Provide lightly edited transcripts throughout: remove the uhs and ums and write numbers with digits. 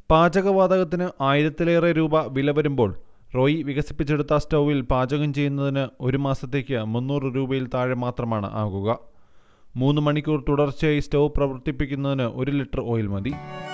പാചകവാതകത്തിന് 1000-ലേറെ രൂപ വില വരുമ്പോൾ റോയി വികസിപ്പിച്ചെടുത്ത സ്റ്റൗവിൽ പാചകം ചെയ്യുന്നതിന് ഒരു മാസത്തേക്ക് 300 രൂപയിൽ താഴെ മാത്രമാണ് ആകുക. 3 മണിക്കൂർ തുടർച്ചയായി സ്റ്റൗ പ്രവർത്തിപ്പിക്കുന്നതിന് 1 ലിറ്റർ ഓയിൽ മതി.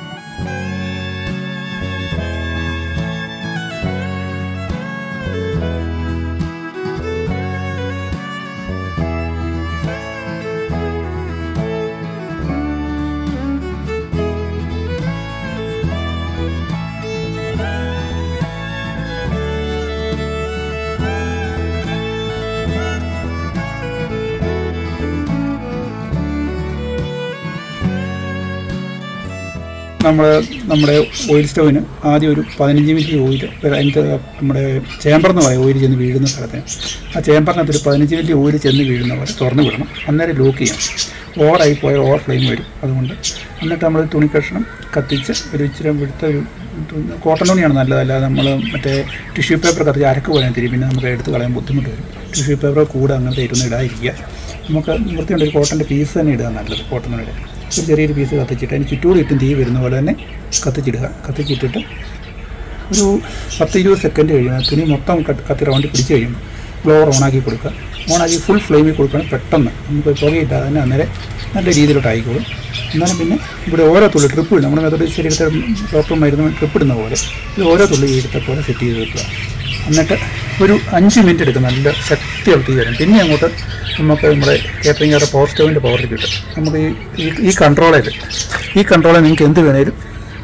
നമ്മുടെ ഓയിൽ സ്റ്റൗവിന് ആദ്യം ഒരു 15 മിനിറ്റ് ഓയിൽ അതിൻ്റെ നമ്മുടെ ചേമ്പർന്ന് പറയും ഓയിൽ ചെന്ന് വീഴുന്ന സ്ഥലത്തിന് ആ ചേമ്പറിനകത്ത് ഒരു 15 മിനിറ്റ് ഓയിൽ ചെന്ന് വീഴുന്ന പോലെ തുറന്ന് വിടണം. അന്നേരം ലോക്ക് ചെയ്യാം. ഓവറായി പോയാൽ ഓവർ ഫ്ലെയിം വരും. അതുകൊണ്ട് എന്നിട്ട് നമ്മൾ തുണി കഷ്ണം കത്തിച്ച് ഒരു ഇച്ചിരി വെടുത്ത ഒരു കോട്ടൺ തുണിയാണ് നല്ലത്. അല്ലാതെ നമ്മൾ മറ്റേ ടിഷ്യൂ പേപ്പർ കത്തിച്ച് അരക്ക് പോലെ തിരി പിന്നെ നമുക്ക് എടുത്ത് കളയാൻ ബുദ്ധിമുട്ട് വരും. ടിഷ്യൂ പേപ്പർ കൂടെ അങ്ങനത്തെ ഇരുന്ന് ഇടാതിരിക്കുക. നമുക്ക് വൃത്തിയുണ്ട് ഒരു കോട്ടൻ്റെ പീസ് തന്നെ ഇടുക നല്ലത്. കോട്ടൺ തുണിയുടെ ഒരു ചെറിയൊരു പീസ് കത്തിച്ചിട്ട് അതിന് ചുറ്റോട് ചുറ്റും തീ വരുന്ന പോലെ തന്നെ കത്തിച്ചിടുക. കത്തിച്ചിട്ടിട്ട് ഒരു 10-20 സെക്കൻഡ് കഴിയുമ്പോൾ തുണി മൊത്തം കത്തി റൗണ്ടിൽ പിടിച്ച് കഴിയുമ്പോൾ ബ്ലോവർ ഓണാക്കി കൊടുക്കുക. ഓണാക്കി ഫുൾ ഫ്ലെയിമിൽ കൊടുക്കണം. പെട്ടെന്ന് നമുക്ക് പുകയിട്ടാൽ തന്നെ അന്നേരം നല്ല രീതിയിലോട്ട് ആയിക്കോളും. എന്നാലും പിന്നെ ഇവിടെ ഓരോ തുള്ളി ട്രിപ്പ് ഇടും. നമ്മുടെ മെത്തഡ് ശരീരത്തെ ഡോക്ടർ മരുന്ന് ട്രിപ്പ് ഇടുന്ന പോലെ ഇത് ഓരോ തുള്ളി എടുത്ത പോലെ സെറ്റ് ചെയ്ത് വെക്കുക. എന്നിട്ട് ഒരു 5 മിനിറ്റ് എടുക്കും. നല്ല ശക്തിയുള്ള തീ വരും. പിന്നെ അങ്ങോട്ട് നമുക്ക് നമ്മുടെ കേറ്ററിംഗ് പവർ സ്റ്റൗവിൻ്റെ പവറിൽ കിട്ടും. നമുക്ക് ഈ കൺട്രോളിൽ നിങ്ങൾക്ക് എന്ത് വേണേലും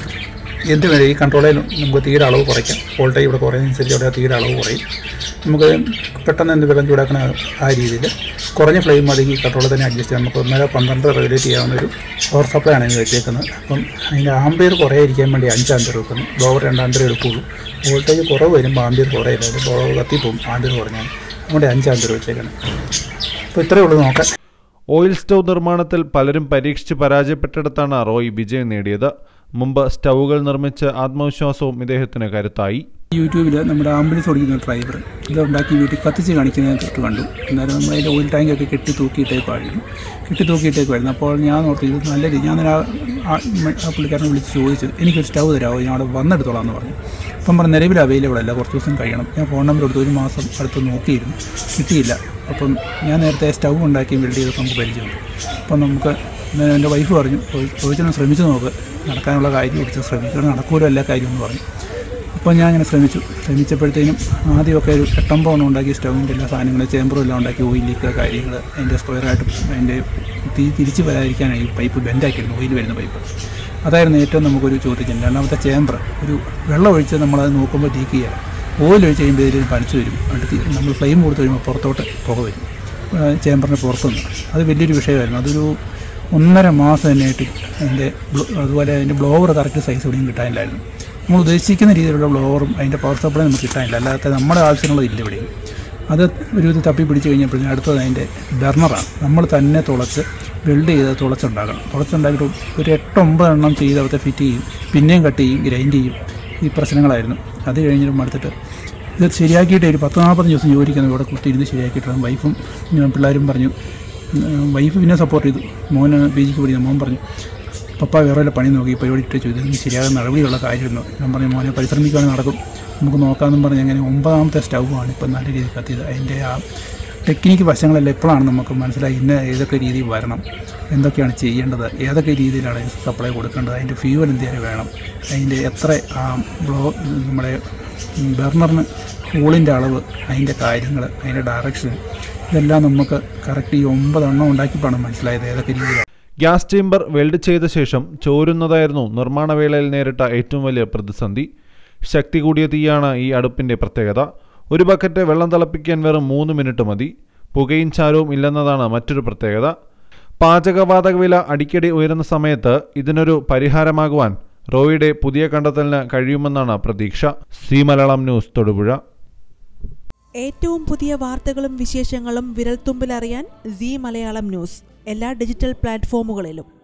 ഈ കൺട്രോളിൽ നമുക്ക് തീരെ അളവ് കുറയ്ക്കാം. വോൾട്ടേജ് ഇവിടെ കുറയുന്നതനുസരിച്ച് അവിടെ തീരെ അളവ് കുറയും. നമുക്ക് പെട്ടെന്ന് എന്ത് വെള്ളം ചൂടാക്കുന്ന ആ രീതിയിൽ കുറഞ്ഞ ഫ്ലെയിം മതി ഈ കൺട്രോളിൽ തന്നെ അഡ്ജസ്റ്റ് ചെയ്യാം. നമുക്ക് 1-12 റെഗുലേറ്റ് ചെയ്യാവുന്ന ഒരു പവർ സപ്ലൈ ആണ് ഇത് വെച്ചേക്കുന്നത്. അപ്പം അതിൻ്റെ ആംബിയർ കുറയാതിരിക്കാൻ വേണ്ടി 5 ആംബിയർ വെക്കുന്നു. Blower 2 ampere എടുക്കുകയുള്ളൂ. വോൾട്ടേജ് കുറവ് വരുമ്പോൾ ആംബിയർ കുറയില്ല. ബ്ലോവർ കത്തിപ്പോവും ആംബിയർ കുറഞ്ഞാൽ. അതുകൊണ്ട് 5 ആംബിയർ വെച്ചേക്കണം. അപ്പോൾ ഇത്രയേ ഉള്ളൂ നോക്കാൻ. ഓയിൽ സ്റ്റൗ നിർമ്മാണത്തിൽ പലരും പരീക്ഷിച്ച് പരാജയപ്പെട്ടിടത്താണ് റോയ് വിജയം നേടിയത്. മുമ്പ് സ്റ്റൗകൾ നിർമ്മിച്ച് ആത്മവിശ്വാസവും ഇദ്ദേഹത്തിന് കരുത്തായി. യൂട്യൂബിൽ നമ്മുടെ ആംബുലൻസ് ഓടിക്കുന്ന ഡ്രൈവർ ഇതുണ്ടാക്കി വീട്ടിൽ കത്തിച്ച് കാണിക്കുന്നത് തൊട്ട് കണ്ടു. എന്നാലും നമ്മൾ അതിൻ്റെ ഓയിൽ ടാങ്കൊക്കെ കെട്ടി തൂക്കിയിട്ടേക്കുമായിരുന്നു. അപ്പോൾ ഞാൻ ഓർത്ത് ഇത് നല്ല രീതി ഞാൻ ആ പുള്ളിക്കാരനെ വിളിച്ച് ചോദിച്ചു, എനിക്കൊരു സ്റ്റൗ തരാമോ, ഞാൻ അവിടെ വന്നെടുത്തോളാം എന്ന് പറഞ്ഞു. അപ്പം പറഞ്ഞു നിലവിൽ അവൈലബിൾ അല്ല, കുറച്ച് ദിവസം കഴിയണം. ഞാൻ ഫോൺ നമ്പർ എടുത്ത് 1 മാസം അടുത്ത് നോക്കിയിരുന്നു, കിട്ടിയില്ല. അപ്പം ഞാൻ നേരത്തെ സ്റ്റൗ ഉണ്ടാക്കി ബിൽഡ് ചെയ്തൊക്കെ നമുക്ക് പരിചയമുണ്ട്. അപ്പം നമുക്ക് എൻ്റെ വൈഫ് പറഞ്ഞു ചോദിച്ചാൽ ശ്രമിച്ചു നോക്ക്, നടക്കാനുള്ള കാര്യം പിടിച്ച് ശ്രമിക്കണം, നടക്കൂല എല്ലാ കാര്യമെന്ന് പറഞ്ഞു. അപ്പോൾ ഞാൻ അങ്ങനെ ശ്രമിച്ചപ്പോഴത്തേനും ആദ്യമൊക്കെ ഒരു 8-9 ഉണ്ടാക്കി സ്റ്റൗവിൻ്റെ എല്ലാ സാധനങ്ങളും ചേമ്പറും എല്ലാം ഉണ്ടാക്കി ഓയിൽ ലീക്ക് കാര്യങ്ങൾ അതിൻ്റെ സ്ക്വയറായിട്ടും അതിൻ്റെ തീ തിരിച്ച് വരാതിരിക്കാനായി പൈപ്പ് ബെൻഡാക്കിയിരുന്നു, ഓയിൽ വരുന്ന പൈപ്പ്. അതായിരുന്നു ഏറ്റവും നമുക്കൊരു ചോദ്യം. രണ്ടാമത്തെ ചേമ്പർ ഒരു വെള്ളം ഒഴിച്ച് നമ്മളത് നോക്കുമ്പോൾ ലീക്ക് ചെയ്യുക. ഓയിൽ ഒഴിച്ച് കഴിയുമ്പോൾ ഇതിൽ പനിച്ചു വരും. അടുത്ത് നമ്മൾ ഫ്ലെയിം കൊടുത്ത് കഴിയുമ്പോൾ പുറത്തോട്ട് പുക വരും ചേമ്പറിന് പുറത്തുനിന്ന്. അത് വലിയൊരു വിഷയമായിരുന്നു. അതൊരു 1.5 മാസം തന്നെയായിട്ട് അതുപോലെ അതിൻ്റെ ബ്ലോവർ കറക്റ്റ് സൈസ് എവിടെയും കിട്ടാനില്ലായിരുന്നു. നമ്മൾ ഉദ്ദേശിക്കുന്ന രീതിയിലുള്ള ബ്ലോവറും അതിൻ്റെ പവർ സപ്ലൈ നമുക്ക് കിട്ടാനില്ല. അല്ലാതെ നമ്മുടെ ആവശ്യമുള്ളതില്ല ഇവിടെയും. അത് ഒരു ഇത് തപ്പി പിടിച്ച് കഴിഞ്ഞപ്പോഴത്തേക്കും അടുത്തത് അതിൻ്റെ ബർണറാണ്. നമ്മൾ തന്നെ വെൽഡ് ചെയ്ത് തുളച്ചുണ്ടാക്കിയിട്ട് ഒരു 8-9 എണ്ണം ചെയ്ത് അവിടുത്തെ ഫിറ്റ് ചെയ്യും, പിന്നെയും കട്ട് ചെയ്യും, ഗ്രൈൻഡ് ചെയ്യും. ഈ പ്രശ്നങ്ങളായിരുന്നു. അത് കഴിഞ്ഞിട്ട് അടുത്തിട്ട് ഇത് ശരിയാക്കിയിട്ട് ഒരു 10-40 ദിവസം ജോലിക്കുന്നത് ഇവിടെ കുത്തിയിരുന്ന് ശരിയാക്കിയിട്ടാണ്. വൈഫും പിള്ളേരും പറഞ്ഞു. വൈഫ് പിന്നെ സപ്പോർട്ട് ചെയ്തു. മോന് PGക്ക് പഠിക്കുന്ന മോൻ പറഞ്ഞു, പപ്പ വേറെ വല്ല പണി നോക്കി പരിപാടി ഇട്ട് ചെയ്തു, ഇത് ശരിയാകാൻ നടപടിയുള്ള കാര്യമായിരുന്നു. ഞാൻ പറഞ്ഞു മോനെ പരിശ്രമിക്കുകയാണെങ്കിൽ നടക്കും, നമുക്ക് നോക്കാമെന്നും പറഞ്ഞ് അങ്ങനെ 9ാമത്തെ സ്റ്റൗവാണ് ഇപ്പം നല്ല രീതിയിൽ കത്തിയത്. അതിൻ്റെ ആ ടെക്നിക്ക് വശങ്ങളെല്ലാം ഇപ്പോഴാണ് നമുക്ക് മനസ്സിലായി. ഏതൊക്കെ രീതിയിൽ വരണം, എന്തൊക്കെയാണ് ചെയ്യേണ്ടത്, ഏതൊക്കെ രീതിയിലാണ് സപ്ലൈ കൊടുക്കേണ്ടത്, അതിൻ്റെ ഫ്യൂവൽ എന്തെങ്കിലും വേണം, അതിൻ്റെ എത്ര നമ്മുടെ ബർണറിന് കൂളിൻ്റെ അളവ്, അതിൻ്റെ കാര്യങ്ങൾ, അതിൻ്റെ ഡയറക്ഷൻ, ഇതെല്ലാം നമുക്ക് കറക്റ്റ് ഈ 9 എണ്ണം ഉണ്ടാക്കിയപ്പോഴാണ് മനസ്സിലായത് ഏതൊക്കെ രീതിയിലാണ്. ഗ്യാസ് ചേമ്പർ വെൽഡ് ചെയ്ത ശേഷം ചോരുന്നതായിരുന്നു നിർമ്മാണ വേളയിൽ നേരിട്ട ഏറ്റവും വലിയ പ്രതിസന്ധി. ശക്തി കൂടിയ തീയാണ് ഈ അടുപ്പിൻ്റെ പ്രത്യേകത. ഒരു ബക്കറ്റ് വെള്ളം തിളപ്പിക്കാൻ വെറും 3 മിനിറ്റ് മതി. പുകയും ചാരവും ഇല്ലെന്നതാണ് മറ്റൊരു പ്രത്യേകത. പാചകവാതക വില അടിക്കടി ഉയരുന്ന സമയത്ത് ഇതിനൊരു പരിഹാരമാകുവാൻ റോയിയുടെ പുതിയ കണ്ടെത്തലിന് കഴിയുമെന്നാണ് പ്രതീക്ഷ. Zee Malayalam news, Thodupuzha. ഏറ്റവും പുതിയ വാർത്തകളും വിശേഷങ്ങളും വിരൽത്തുമ്പിലറിയാൻ സീ മലയാളം ന്യൂസ് എല്ലാ ഡിജിറ്റൽ പ്ലാറ്റ്ഫോമുകളിലും.